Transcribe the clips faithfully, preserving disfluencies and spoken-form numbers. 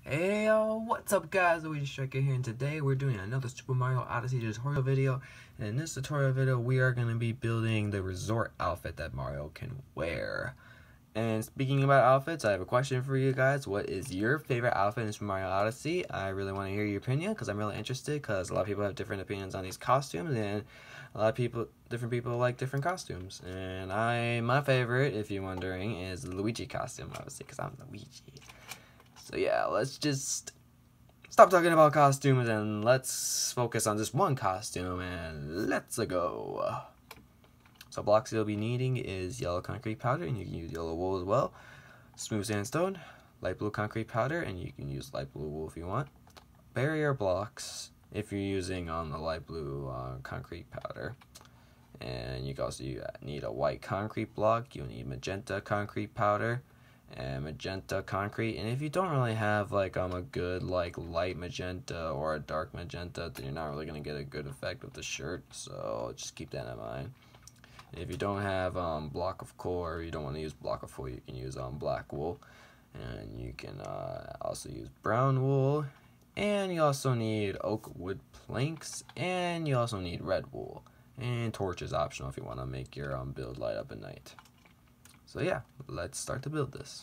Hey yo, what's up guys, Luigi Striker here, and today we're doing another Super Mario Odyssey tutorial video. And in this tutorial video, we are going to be building the resort outfit that Mario can wear. And speaking about outfits, I have a question for you guys. What is your favorite outfit in Super Mario Odyssey? I really want to hear your opinion, because I'm really interested, because a lot of people have different opinions on these costumes, and a lot of people, different people like different costumes. And I, my favorite, if you're wondering, is the Luigi costume, obviously, because I'm Luigi. So yeah, let's just stop talking about costumes and let's focus on just one costume, and let's go. So blocks you'll be needing is yellow concrete powder, and you can use yellow wool as well. Smooth sandstone, light blue concrete powder, and you can use light blue wool if you want. Barrier blocks if you're using on the light blue uh, concrete powder. And you can also need a white concrete block. You'll need magenta concrete powder and magenta concrete. And if you don't really have like um a good like light magenta or a dark magenta, then you're not really gonna get a good effect with the shirt, so just keep that in mind. And if you don't have um block of coal, or you don't want to use block of wool, you can use um black wool, and you can uh, also use brown wool, and you also need oak wood planks, and you also need red wool, and torch is optional if you want to make your um build light up at night. So yeah, let's start to build this.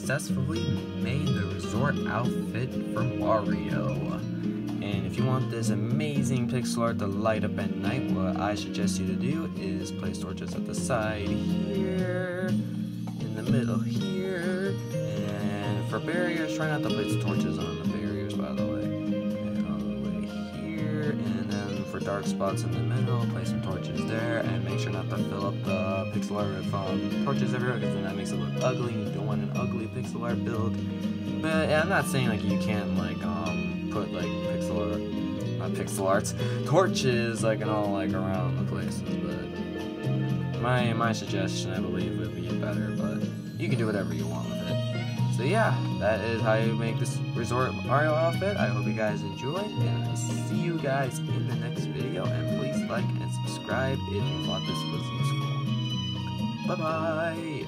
successfully made the resort outfit for Mario. And if you want this amazing pixel art to light up at night, what I suggest you to do is place torches at the side here, in the middle here, and for barriers, try not to place torches on the barriers, by the way. And all the way here, and then for dark spots in the middle, place some torches there, and make sure not to fill up the pixel art with um, torches everywhere, because then that makes it look ugly, and you don't want an ugly pixel art build. But yeah, I'm not saying like you can't like um put like pixel art, not pixel arts, torches like and all like around the places. But my my suggestion, I believe, would be better. But you can do whatever you want with it. So yeah, that is how you make this resort Mario outfit. I hope you guys enjoyed, and I see you guys in the next video. And please like and subscribe if you thought this was useful. Bye bye.